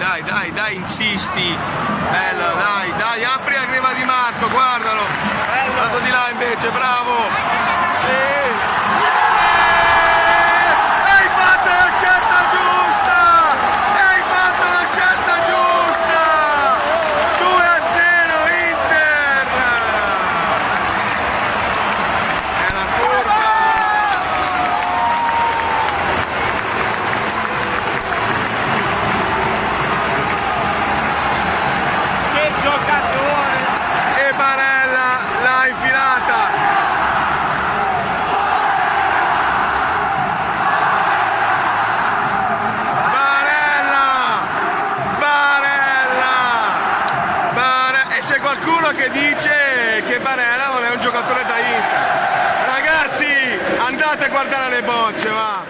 dai, insisti. Bello, dai, apri la crema di Marco, guardalo. Vado di là invece, bravo. Sì. Hai fatto la scelta giusta! Hai fatto la scelta giusta! 2-0 Inter! È la curva! Che giocatore! E Barella l'ha infilata! C'è qualcuno che dice che Barella non è un giocatore da Inter. Ragazzi, andate a guardare le bocce, va!